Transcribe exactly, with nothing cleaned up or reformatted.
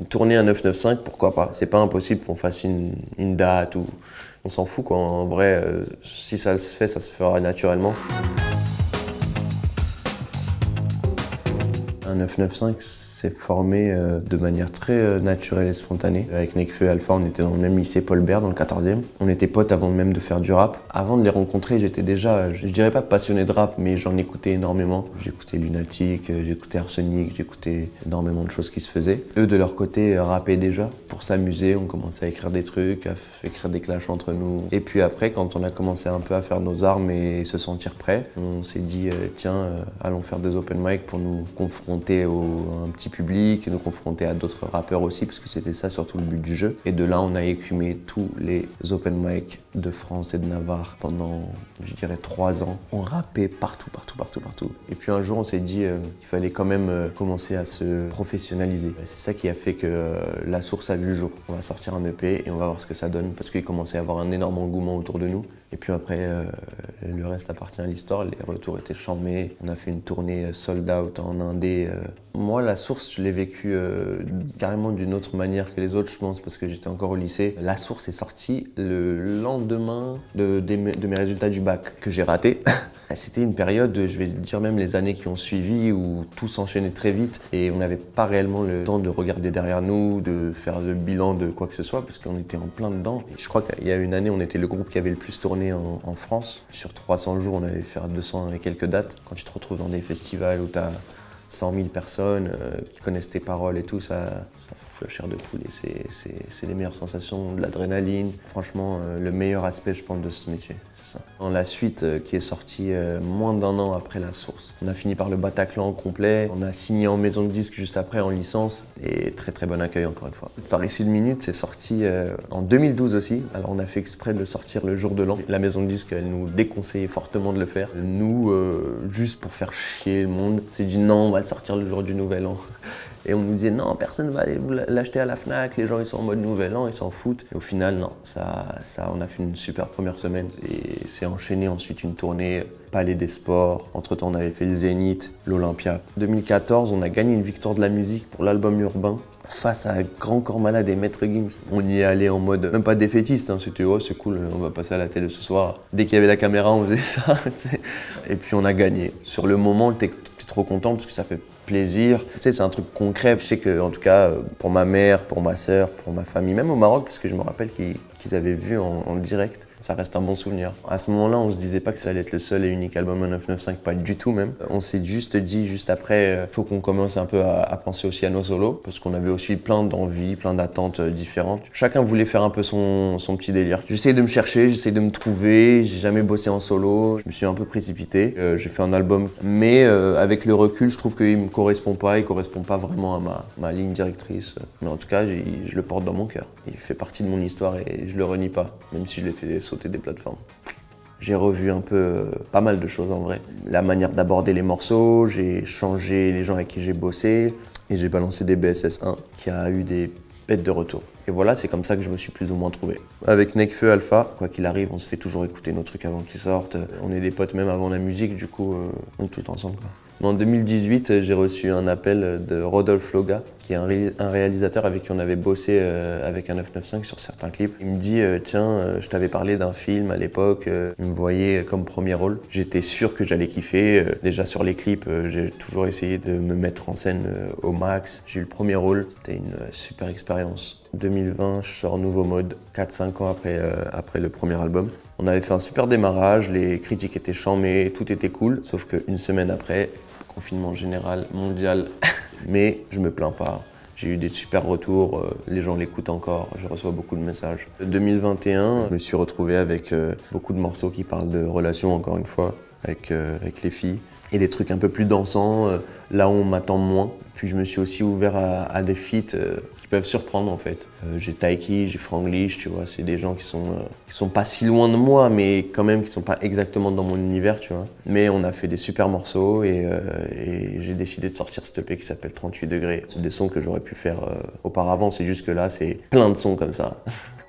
Une tournée à neuf neuf cinq, pourquoi pas? C'est pas impossible qu'on fasse une, une date ou... On s'en fout quoi, en vrai, euh, si ça se fait, ça se fera naturellement. Un neuf neuf cinq s'est formé euh, de manière très euh, naturelle et spontanée. Avec Nekfeu et Alpha, on était dans le même lycée Paul Bert, dans le quatorzième. On était potes avant même de faire du rap. Avant de les rencontrer, j'étais déjà, je, je dirais pas passionné de rap, mais j'en écoutais énormément. J'écoutais Lunatic, euh, j'écoutais Arsenic, j'écoutais énormément de choses qui se faisaient. Eux, de leur côté, euh, rappaient déjà. Pour s'amuser, on commençait à écrire des trucs, à écrire des clashs entre nous. Et puis après, quand on a commencé un peu à faire nos armes et se sentir prêt, on s'est dit, euh, tiens, euh, allons faire des open mic pour nous confronter Au, à un petit public, nous confronter à d'autres rappeurs aussi, parce que c'était ça surtout le but du jeu. Et de là, on a écumé tous les open mic de France et de Navarre pendant, je dirais, trois ans. On rappait partout, partout, partout, partout. Et puis un jour, on s'est dit euh, qu'il fallait quand même euh, commencer à se professionnaliser. C'est ça qui a fait que euh, La Source a vu le jour. On va sortir un E P et on va voir ce que ça donne, parce qu'il commençait à y avoir un énorme engouement autour de nous. Et puis après, euh, le reste appartient à l'histoire. Les retours étaient charmés. On a fait une tournée sold out en indé. Euh. Moi, La Source, je l'ai vécu euh, carrément d'une autre manière que les autres, je pense, parce que j'étais encore au lycée. La Source est sortie le lendemain de, de, de mes résultats du bac, que j'ai raté. C'était une période, je vais dire même les années qui ont suivi, où tout s'enchaînait très vite et on n'avait pas réellement le temps de regarder derrière nous, de faire le bilan de quoi que ce soit, parce qu'on était en plein dedans. Et je crois qu'il y a une année, on était le groupe qui avait le plus tourné en, en France. Sur trois cents jours, on avait fait deux cents et quelques dates. Quand tu te retrouves dans des festivals où tu as cent mille personnes euh, qui connaissent tes paroles et tout, ça, ça fout la chair de poule et c'est les meilleures sensations, de l'adrénaline. Franchement, euh, le meilleur aspect, je pense, de ce métier, c'est ça. Dans la suite, euh, qui est sortie euh, moins d'un an après La Source, on a fini par le Bataclan au complet, on a signé en maison de disque juste après, en licence, et très très bon accueil encore une fois. Par ici une minute, c'est sorti euh, en deux mille douze aussi, alors on a fait exprès de le sortir le jour de l'an. La maison de disque, elle nous déconseillait fortement de le faire. Nous, euh, juste pour faire chier le monde, c'est dit non, on va le sortir le jour du Nouvel An. Et on nous disait non, personne ne va aller l'acheter à la Fnac, les gens ils sont en mode Nouvel An, ils s'en foutent. Et au final, non, ça, ça, on a fait une super première semaine et c'est enchaîné ensuite une tournée Palais des Sports. Entre temps, on avait fait le Zénith, l'Olympia. deux mille quatorze, on a gagné une victoire de la musique pour l'album urbain face à Grand Corps Malade et Maître Gims. On y est allé en mode, même pas défaitiste, hein, c'était oh c'est cool, on va passer à la télé ce soir. Dès qu'il y avait la caméra, on faisait ça. T'sais. Et puis on a gagné. Sur le moment, t'es trop content parce que ça fait plaisir. Tu sais, c'est un truc concret. Je sais que, en tout cas, pour ma mère, pour ma sœur, pour ma famille, même au Maroc, parce que je me rappelle qu'ils qu'ils avaient vu en, en direct, ça reste un bon souvenir. À ce moment-là, on se disait pas que ça allait être le seul et unique album à neuf neuf cinq, pas du tout même. On s'est juste dit, juste après, faut qu'on commence un peu à, à penser aussi à nos solos, parce qu'on avait aussi plein d'envies, plein d'attentes différentes. Chacun voulait faire un peu son, son petit délire. J'essayais de me chercher, j'essayais de me trouver, j'ai jamais bossé en solo, je me suis un peu précipité. Euh, j'ai fait un album, mais euh, avec le recul, je trouve qu'il me correspond pas, il correspond pas vraiment à ma, ma ligne directrice. Mais en tout cas, je le porte dans mon cœur. Il fait partie de mon histoire et je le renie pas, même si je l'ai fait sauter des plateformes. J'ai revu un peu euh, pas mal de choses en vrai. La manière d'aborder les morceaux, j'ai changé les gens avec qui j'ai bossé et j'ai balancé des B S S un qui a eu des bêtes de retour. Et voilà, c'est comme ça que je me suis plus ou moins trouvé. Avec Nekfeu, Alpha, quoi qu'il arrive, on se fait toujours écouter nos trucs avant qu'ils sortent. On est des potes même avant la musique, du coup, euh, on est tout le temps ensemble, quoi. En deux mille dix-huit, j'ai reçu un appel de Rodolphe Loga, qui est un, ré un réalisateur avec qui on avait bossé euh, avec un neuf neuf cinq sur certains clips. Il me dit euh, « Tiens, euh, je t'avais parlé d'un film à l'époque, euh, il me voyait comme premier rôle. » J'étais sûr que j'allais kiffer. Euh, déjà sur les clips, euh, j'ai toujours essayé de me mettre en scène euh, au max. J'ai eu le premier rôle, c'était une euh, super expérience. deux mille vingt, je sors Nouveau Mode, quatre cinq ans après, euh, après le premier album. On avait fait un super démarrage, les critiques étaient chambées, tout était cool, sauf qu'une semaine après, confinement général, mondial, mais je me plains pas. J'ai eu des super retours, euh, les gens l'écoutent encore, je reçois beaucoup de messages. deux mille vingt et un, je me suis retrouvé avec euh, beaucoup de morceaux qui parlent de relations, encore une fois, avec, euh, avec les filles. Et des trucs un peu plus dansants, euh, là où on m'attend moins. Puis je me suis aussi ouvert à, à des feats euh, qui peuvent surprendre en fait. Euh, j'ai Taiki, j'ai Franglish, tu vois, c'est des gens qui sont, euh, qui sont pas si loin de moi, mais quand même qui sont pas exactement dans mon univers, tu vois. Mais on a fait des super morceaux et, euh, et j'ai décidé de sortir cet E P qui s'appelle trente-huit degrés. C'est des sons que j'aurais pu faire euh, auparavant, c'est juste que là, c'est plein de sons comme ça.